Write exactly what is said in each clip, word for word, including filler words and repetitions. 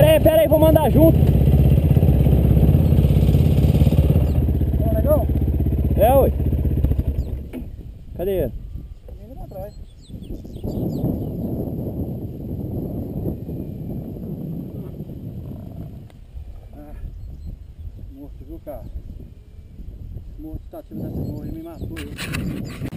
É, pera aí, vou mandar junto. Ó, legal? É, ué. Cadê ele? Ele lá atrás. Ah, morto, viu, cara? Morto, tá tirando dessa morra, ele me matou. Eu.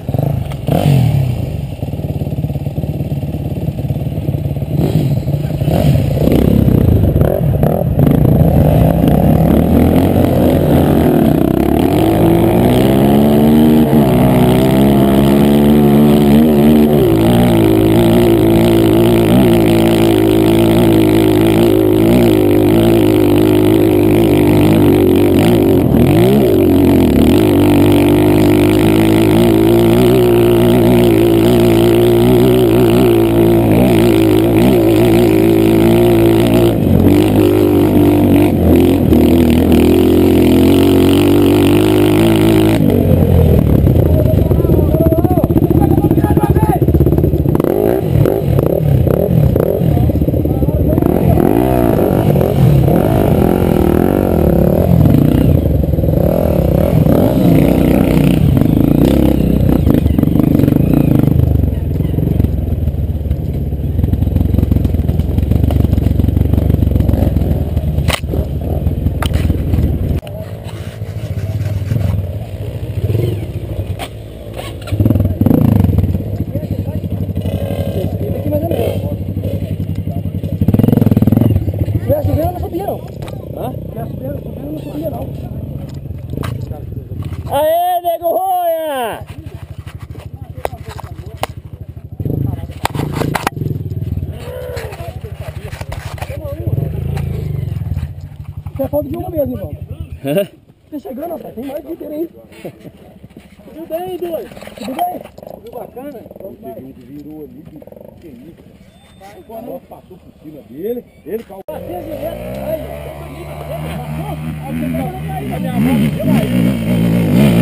Aê, nego Roia! Isso é falta de uma mesmo, irmão. Tá chegando, rapaz. Tem mais de inteiro aí. Tudo bem, doido? Tudo bem? Tudo bacana? Eu peguei um que virou ali, que isso? Quando passou por cima dele, ele caiu. Passei direto. Aí, passou? Aí você tá aí, a minha moto caiu.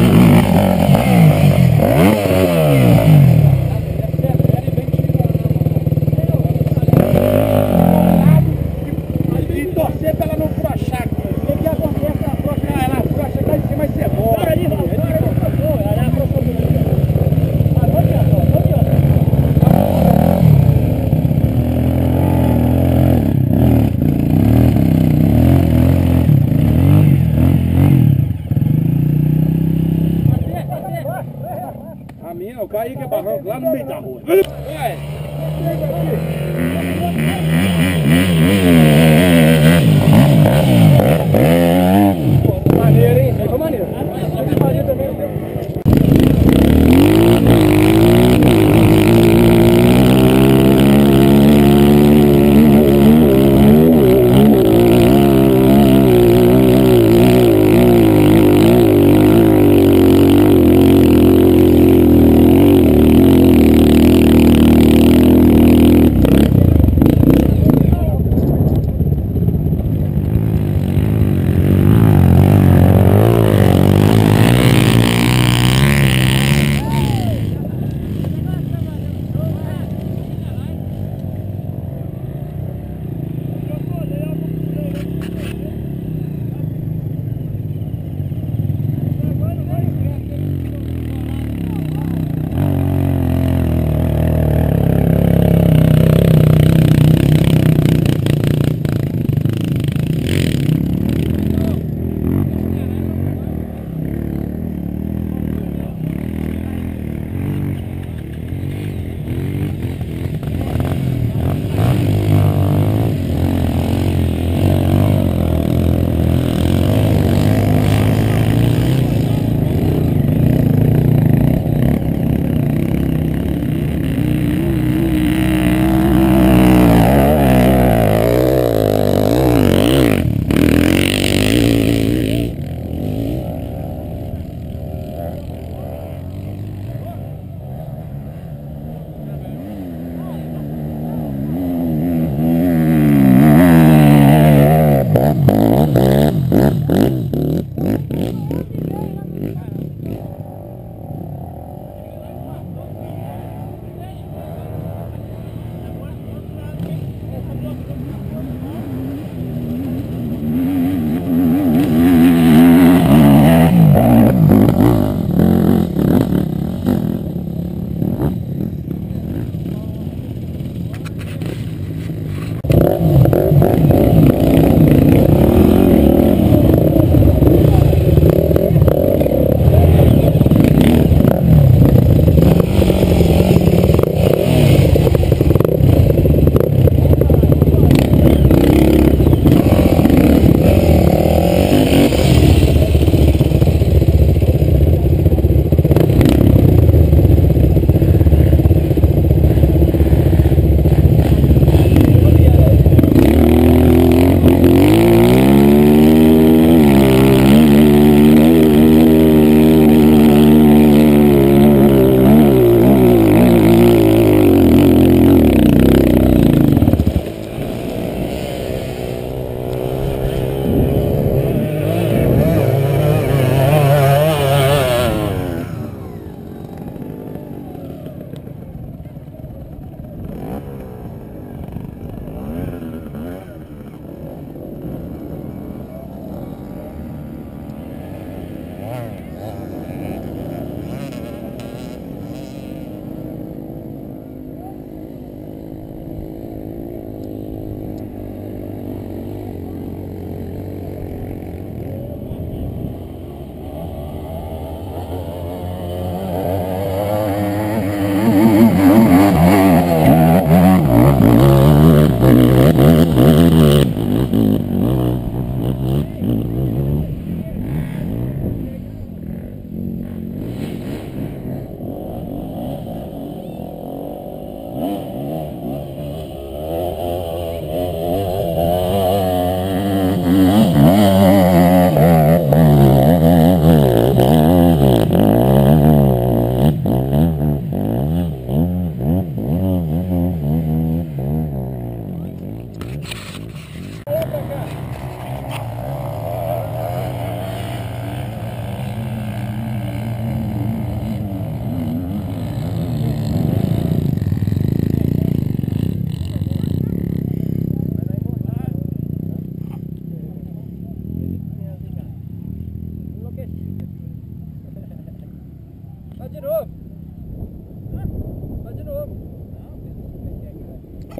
E torcer pra ela não frouxar. O que acontece? Ela frouxa, ela frouxa, cai em cima e você morre. Para ali, rapaz. Ela afrouxou, ela afrouxou do mundo. Ah, não adianta, não adianta. A minha, eu caí que é barranco lá no meio da rua. Vai! Maneiro, hein? Ficou maneiro. Ficou maneiro também.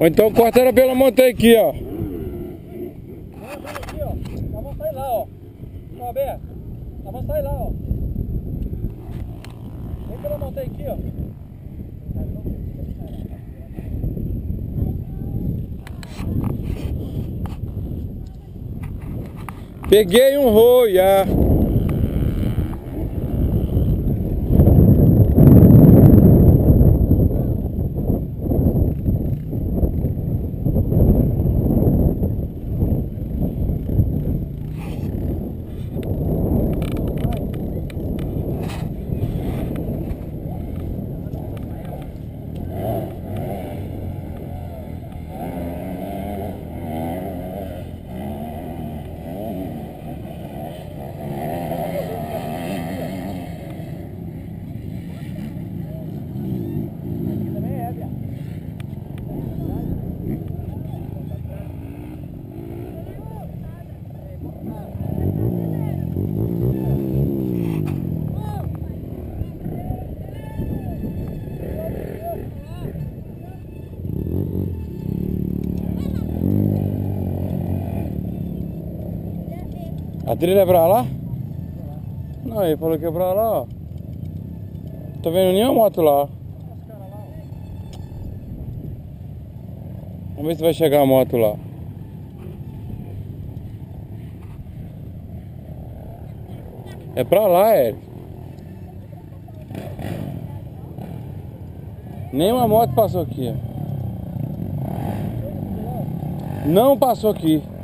Ou então corta ela pela montanha aqui, ó. Vamos aqui, ó. Nós vamos sair lá, ó. Tá aberto? Nós vamos sair lá, ó. Vem pela montanha aqui, ó. Peguei um roia. A trilha é pra lá? Não, ele falou que é pra lá, ó. Tô vendo nenhuma moto lá. Vamos ver se vai chegar a moto lá. É pra lá, Eric. Nenhuma moto passou aqui. Não passou aqui.